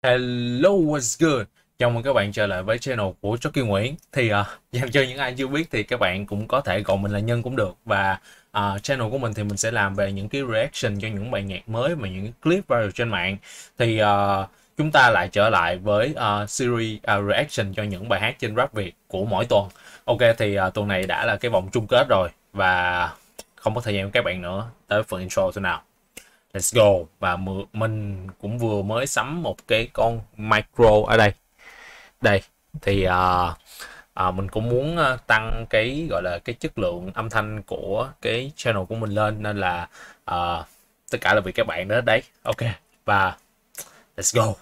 Hello, what's good? Chào mừng các bạn trở lại với channel của Jockey Nguyễn. Thì dành cho những ai chưa biết thì các bạn cũng có thể gọi mình là Nhân cũng được. Và channel của mình thì mình sẽ làm về những cái reaction cho những bài nhạc mới và những clip viral trên mạng. Thì chúng ta lại trở lại với series reaction cho những bài hát trên rap Việt của mỗi tuần. Ok, thì tuần này đã là cái vòng chung kết rồi và không có thời gian với các bạn nữa. Tới phần intro thôi nào. Let's go. Và mình cũng vừa mới sắm một cái con micro ở đây. Đây thì mình cũng muốn tăng cái gọi là cái chất lượng âm thanh của cái channel của mình lên, nên là tất cả là vì các bạn đó đấy. Ok, và let's go.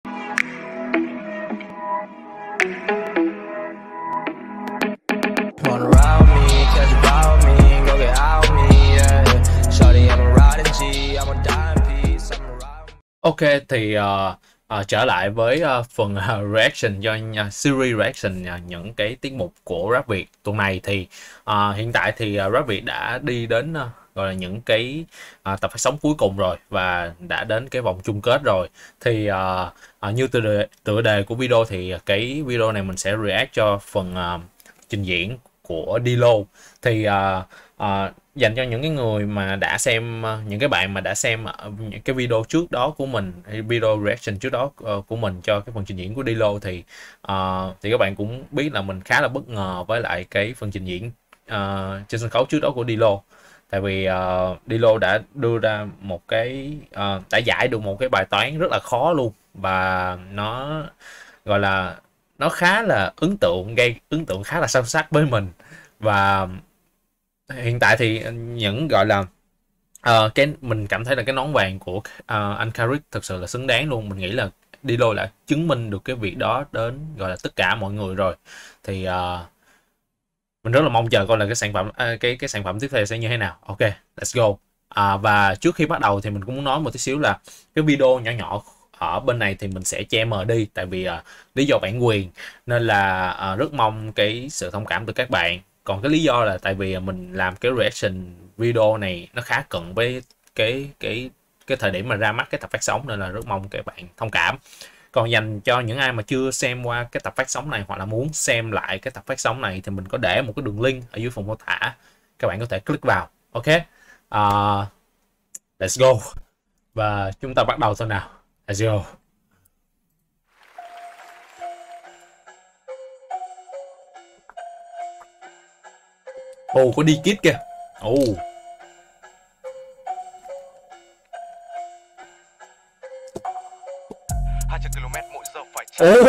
Ok, thì trở lại với phần reaction cho series reaction những cái tiết mục của rap Việt tuần này. Thì hiện tại thì rap Việt đã đi đến gọi là những cái tập phát sóng cuối cùng rồi và đã đến cái vòng chung kết rồi. Thì như tựa đề của video thì cái video này mình sẽ react cho phần trình diễn của D-Lo. Thì dành cho những cái người mà đã xem, những cái bạn mà đã xem những cái video trước đó của mình, video reaction trước đó của mình cho cái phần trình diễn của D-Lo, thì các bạn cũng biết là mình khá là bất ngờ với lại cái phần trình diễn trên sân khấu trước đó của D-Lo. Tại vì D-Lo đã đưa ra một cái đã giải được một cái bài toán rất là khó luôn, và nó gọi là nó khá là gây ấn tượng khá là sâu sắc với mình. Và hiện tại thì những gọi là cái mình cảm thấy là cái nón vàng của anh Carrick thực sự là xứng đáng luôn. Mình nghĩ là D-Lo đã chứng minh được cái việc đó đến gọi là tất cả mọi người rồi. Thì mình rất là mong chờ coi là cái sản phẩm cái sản phẩm tiếp theo sẽ như thế nào. Ok, let's go. Và trước khi bắt đầu thì mình cũng muốn nói một tí xíu là cái video nhỏ nhỏ ở bên này thì mình sẽ che mờ đi, tại vì lý do bản quyền, nên là rất mong cái sự thông cảm từ các bạn. Còn cái lý do là tại vì mình làm cái reaction video này nó khá cận với cái thời điểm mà ra mắt cái tập phát sóng, nên là rất mong các bạn thông cảm. Còn dành cho những ai mà chưa xem qua cái tập phát sóng này hoặc là muốn xem lại cái tập phát sóng này thì mình có để một cái đường link ở dưới phần mô tả, các bạn có thể click vào. Ok, let's go. Và chúng ta bắt đầu thôi nào. Let's go. Có đi kít kìa. 200 km mỗi giờ phải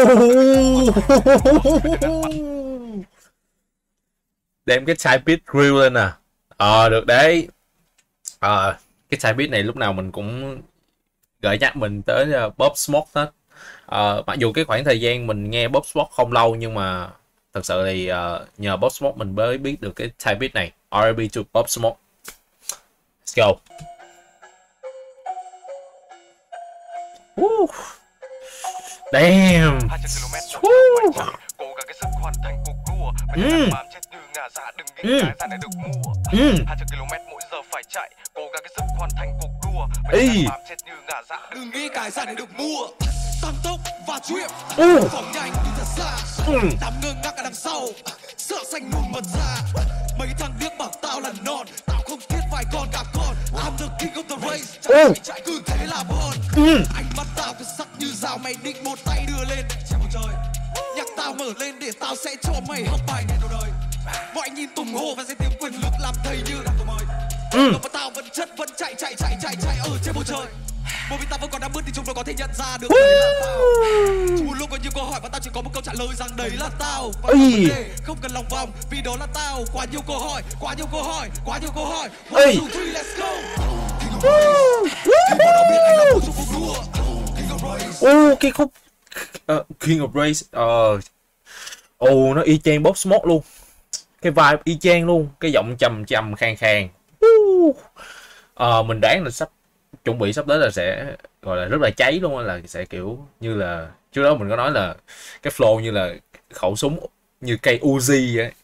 đem cái type beat grill lên nè. Được đấy. Cái type beat này lúc nào mình cũng gợi nhắc mình tới Pop Smoke hết. Mặc dù cái khoảng thời gian mình nghe Pop Smoke không lâu, nhưng mà thật sự thì nhờ Pop Smoke mình mới biết được cái type beat này. R&B to Pop Smoke. Let's go. Damn. 200 km mỗi giờ phải cố gắng cái sức hoàn thành cuộc đua. Phải đừng bám chết như ngả dạ, đừng nghĩ cái ra để được mua. 200 km mỗi giờ phải chạy, cố gắng cái sức hoàn thành cuộc đua. Phải đừng bám chết như ngả dạ, đừng nghĩ cái ra để được mua. Tăng tốc và truyện, phóng nhanh đi thật xa, đám ngơ ngác ở đằng sau, sợ xanh luôn bật ra. Mấy thằng điếc bảo tao là non, tao không thiết vài con cả con. I'm the king of the race, chạy cứ thế là bon. Ánh mắt tao cứ sắc như dao, mày định một tay đưa lên trên bầu trời. Nhạc tao mở lên để tao sẽ cho mày học bài này đầu đời. Mọi nhìn tung hô và sẽ tiếng quyền lực làm thầy như đàn tôi mời. Và tao vẫn chất vẫn chạy ở trên bầu trời. Bởi vì tao vẫn còn đang bước thì chúng nó có thể nhận ra được đấy là tao. Chúng luôn có nhiều câu hỏi và tao chỉ có một câu trả lời rằng đấy là tao. Và vấn đề không cần lòng vòng, vì đó là tao. Quá nhiều câu hỏi. One, two, three, let's go. Cái khúc King of Race. Nó y chang Pop Smoke luôn. Cái vibe y chang luôn, cái giọng trầm khàn. Mình đoán là chuẩn bị sắp tới là sẽ gọi là rất là cháy luôn, là sẽ kiểu như là trước đó mình có nói là cái flow như là khẩu súng như cây Uzi ấy.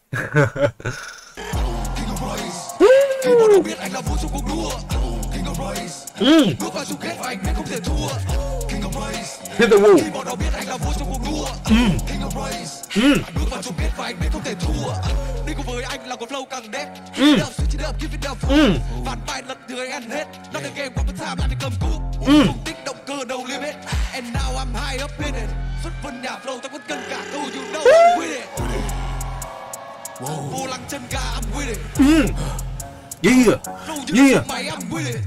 Hit the wall. Khi bọn nó biết anh là vua trong cuộc đua. King of Race. Bước vào chung kết và anh biết không thể thua. Đi cùng với anh là con flow càng đẹp. Keep it up, switch it up, give it up. Vạn bài lật từ anh ăn hết. Not the game, one more time, làm thì cầm cúp. Tung tích động cơ no limit. And now I'm high up in it. Xuất vân nhà flow ta vẫn cần cả câu, you know I'm with it. Vô lăng chân ga, I'm with it. Yeah. Yeah. Mày I'm with it.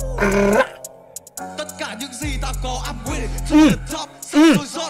Tất cả những gì ta có I'm with it. To the top, rồi rót.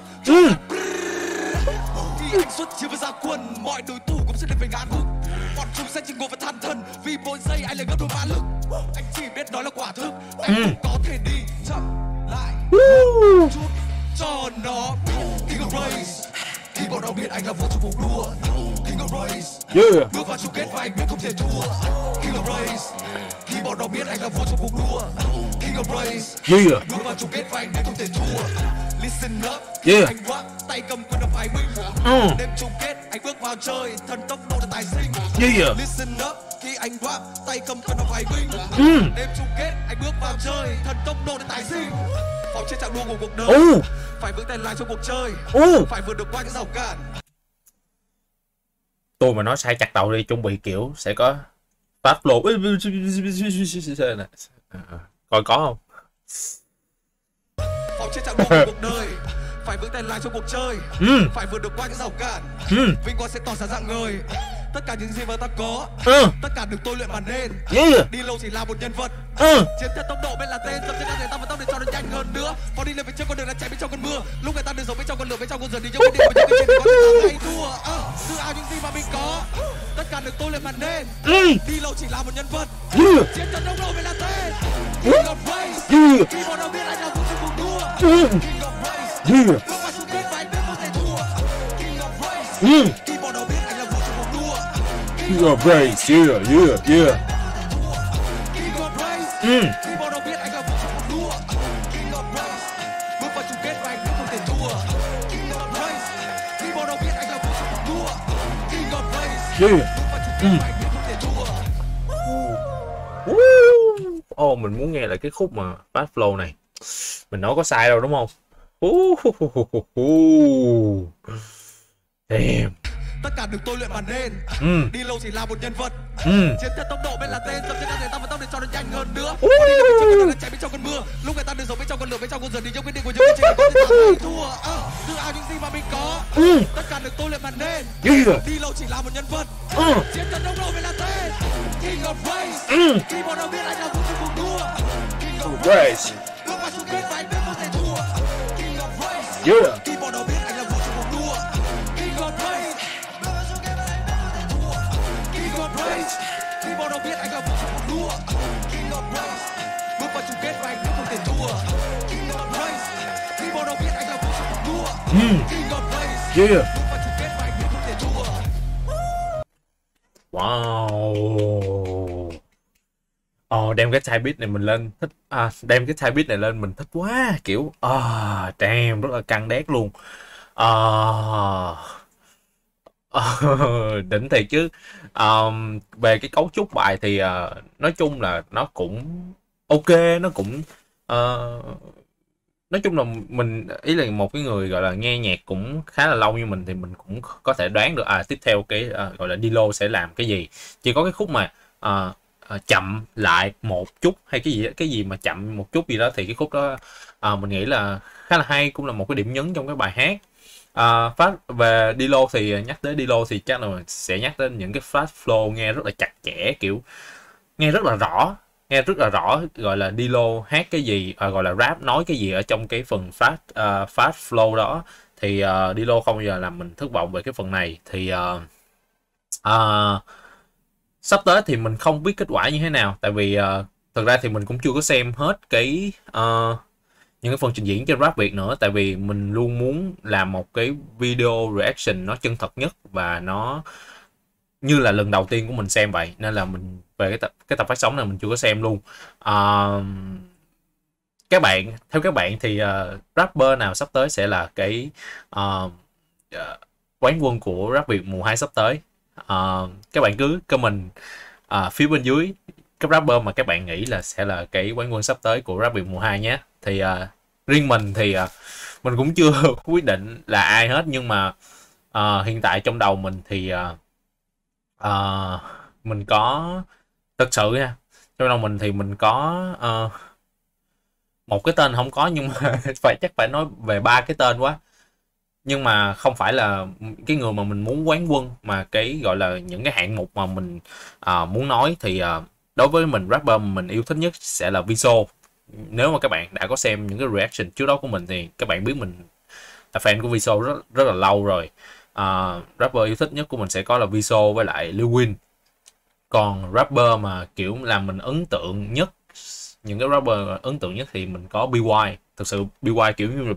Khi anh xuất chiếu với gia quân, mọi đối thủ cũng sẽ được về ngàn bước. Bọn chúng sẽ chinh ngộ và than thân, vì mỗi giây anh lại gấp đôi mã lực. Anh chỉ biết nói là quả thực, em cũng có thể đi chậm lại chút cho nó. King of Race. Khi bọn nó biết anh là vua trong cuộc đua. King of Race. Yeah. Bước vào chung kết và anh biết không thể thua. King of Race. Khi bọn nó biết anh là vua trong cuộc đua. King of Race. Yeah. Bước vào chung kết và anh biết không thể thua. Listen up. Yeah. Anh rock, tay cầm quyền là phải minh. Đêm chung kết anh bước vào chơi, thần tốc độ là tài sinh. Yeah. Listen up. Khi anh rap, tay cầm quyền là phải minh. Đêm chung kết anh bước vào chơi, thần tốc độ là tài sinh. Vòng trên chặng đua của cuộc đời. Phải vững tay lái trong cuộc chơi. Phải vượt được qua những rào cản. Tôi mà nói sai chặt đầu đi, chuẩn bị kiểu sẽ có fast flow. Coi có không? Vòng trên chặng đua của cuộc đời. Phải vững tay lái trong cuộc chơi. Phải vượt được qua những rào cản. Vinh quang sẽ tỏ ra dạng ngời. Tất cả những gì mà ta có, tất cả được tôi luyện mà nên. Đi lâu chỉ là một nhân vật. Chiến theo tốc độ bên là tên, dập trên các thể ta vẫn tốc để cho nó nhanh hơn nữa. Phó đi lên phía trước con đường đã chạy bên trong cơn mưa. Lúc người ta được sống bên trong con lửa, bên trong con dần đi trong quyết định của những cái chuyện có thể thắng hay thua. Tự hào những gì mà mình có, tất cả được tôi luyện mà nên. Đi lâu chỉ là một nhân vật. Chiến theo tốc độ bên là tên. King of Race. Khi bọn nó biết anh là vua trong cuộc đua. King of Race. Bước vào chung kết và anh biết không thể thua. King of Race. Khi bọn nó biết anh là vua trong cuộc đua. King of Race. Yeah. King of Race. Khi bọn nó biết anh là vua trong cuộc đua. King of Race. Bước vào chung kết và anh biết không thể thua. King of Race. Khi bọn nó biết anh là vua trong cuộc đua. King of Race. Yeah. Bước vào chung kết và anh biết không thể thua. Mình muốn nghe lại cái khúc mà fast flow này. Mình nói có sai đâu đúng không? Damn. Tất cả được tôi luyện mà nên. Đi lâu chỉ là một nhân vật. Chiến theo tốc độ bên là tên, dập trên các thể ta vẫn tốc để cho nó nhanh hơn nữa. Phó đi lên phía trước con đường đã chạy bên trong cơn mưa. Lúc người ta được sống bên trong con lửa, bên trong con dần đi trong quyết định của những cái chuyện có thể thắng hay thua. Tự hào những gì mà mình có, tất cả được tôi luyện mà nên. Đi lâu chỉ là một nhân vật. Chiến theo tốc độ bên là tên. King of Race. Khi bọn nó biết anh là vua trong cuộc đua. King of Race. Bước vào chung kết và anh biết không thể thua. King of Race. Khi bọn nó biết anh là vua trong cuộc đua. King of Race. Bước vào chung kết và anh biết không thể thua. King of Race. Khi bọn nó biết anh là vua trong cuộc đua. King of Race. Bước vào chung kết và anh biết không thể thua. King of Race. Khi bọn nó biết anh là vua trong cuộc đua. King of Race. Bước vào chung kết và anh biết không thể thua. Wow. Đem cái type beat này mình lên thích, đem cái type beat này lên mình thích quá, kiểu damn, rất là căng đét luôn. Đỉnh thiệt chứ. Về cái cấu trúc bài thì nói chung là nó cũng ok, nó cũng nói chung là mình, ý là một cái người gọi là nghe nhạc cũng khá là lâu như mình thì mình cũng có thể đoán được tiếp theo cái gọi là Dilo sẽ làm cái gì. Chỉ có cái khúc mà chậm lại một chút hay cái gì mà chậm một chút gì đó thì cái khúc đó mình nghĩ là khá là hay, cũng là một cái điểm nhấn trong cái bài hát. Về Dilo thì nhắc tới Dilo thì chắc là sẽ nhắc đến những cái fast flow nghe rất là chặt chẽ, kiểu nghe rất là rõ, gọi là Dilo hát cái gì, gọi là rap nói cái gì ở trong cái phần fast flow đó thì Dilo không bao giờ làm mình thất vọng về cái phần này. Thì sắp tới thì mình không biết kết quả như thế nào, tại vì thực ra thì mình cũng chưa có xem hết cái những cái phần trình diễn trên Rap Việt nữa, tại vì mình luôn muốn làm một cái video reaction nó chân thật nhất và nó như là lần đầu tiên của mình xem vậy, nên là mình về cái tập phát sóng này mình chưa có xem luôn. Theo các bạn thì rapper nào sắp tới sẽ là cái quán quân của Rap Việt mùa 2 sắp tới? Các bạn cứ comment phía bên dưới cái rapper mà các bạn nghĩ là sẽ là cái quán quân sắp tới của Rap Việt mùa 2 nhé. Thì riêng mình thì mình cũng chưa quyết định là ai hết, nhưng mà hiện tại trong đầu mình thì mình có, thật sự nha, trong đầu mình thì mình có một cái tên không có, nhưng mà chắc phải nói về ba cái tên quá. Nhưng mà không phải là cái người mà mình muốn quán quân, mà cái gọi là những cái hạng mục mà mình muốn nói. Thì đối với mình, rapper mình yêu thích nhất sẽ là Viso. Nếu mà các bạn đã có xem những cái reaction trước đó của mình thì các bạn biết mình là fan của Viso rất là lâu rồi. Rapper yêu thích nhất của mình sẽ có là Viso với lại Lil Wayne. Còn rapper mà kiểu làm mình ấn tượng nhất, những cái rapper ấn tượng nhất thì mình có BY. Thực sự BY kiểu như là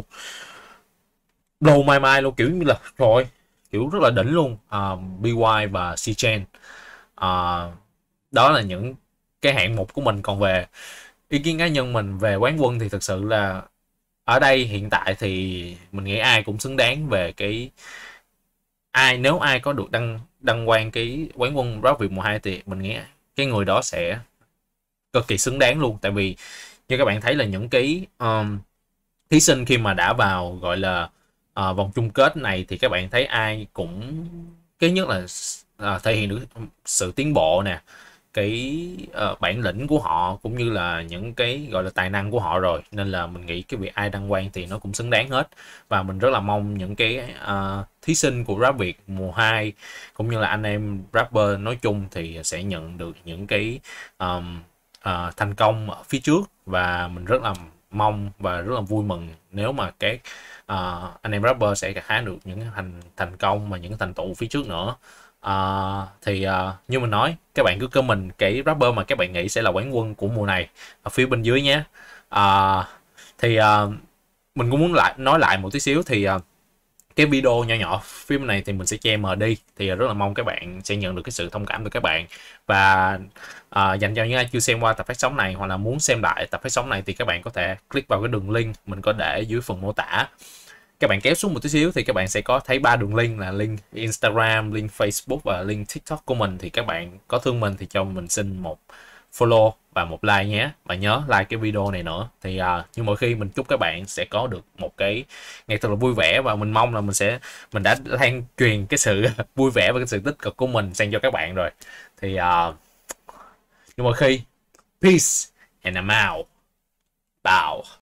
blow my mind luôn, kiểu như là rồi, kiểu rất là đỉnh luôn. BY và C-Chain, đó là những cái hạng mục của mình. Còn về ý kiến cá nhân mình về quán quân thì thực sự là ở đây hiện tại thì mình nghĩ ai cũng xứng đáng về cái, nếu ai có được đăng quang cái quán quân Rap Việt mùa 2 thì mình nghĩ cái người đó sẽ cực kỳ xứng đáng luôn. Tại vì như các bạn thấy là những cái thí sinh khi mà đã vào gọi là vòng chung kết này thì các bạn thấy ai cũng, cái nhất là thể hiện được sự tiến bộ nè, cái bản lĩnh của họ cũng như là những cái gọi là tài năng của họ rồi. Nên là mình nghĩ cái việc ai đăng quang thì nó cũng xứng đáng hết. Và mình rất là mong những cái thí sinh của Rap Việt mùa 2 cũng như là anh em rapper nói chung thì sẽ nhận được những cái thành công ở phía trước. Và mình rất là mong và rất là vui mừng nếu mà các anh em rapper sẽ gặt hái được những thành công và những thành tựu phía trước nữa. Thì như mình nói, các bạn cứ comment cái rapper mà các bạn nghĩ sẽ là quán quân của mùa này ở phía bên dưới nhé. Thì mình cũng muốn nói lại một tí xíu. Thì cái video nhỏ nhỏ phía bên này thì mình sẽ che mờ đi, thì rất là mong các bạn sẽ nhận được cái sự thông cảm từ các bạn. Và dành cho những ai chưa xem qua tập phát sóng này hoặc là muốn xem lại tập phát sóng này thì các bạn có thể click vào cái đường link mình có để dưới phần mô tả. Các bạn kéo xuống một tí xíu thì các bạn sẽ có thấy 3 đường link, là link Instagram, link Facebook và link TikTok của mình. Thì các bạn có thương mình thì cho mình xin một follow và một like nhé. Và nhớ like cái video này nữa. Thì như mọi khi mình chúc các bạn sẽ có được một cái ngày thật là vui vẻ. Và mình mong là mình đã lan truyền cái sự vui vẻ và cái sự tích cực của mình sang cho các bạn rồi. Thì như mọi khi, peace and I'm out. Bye.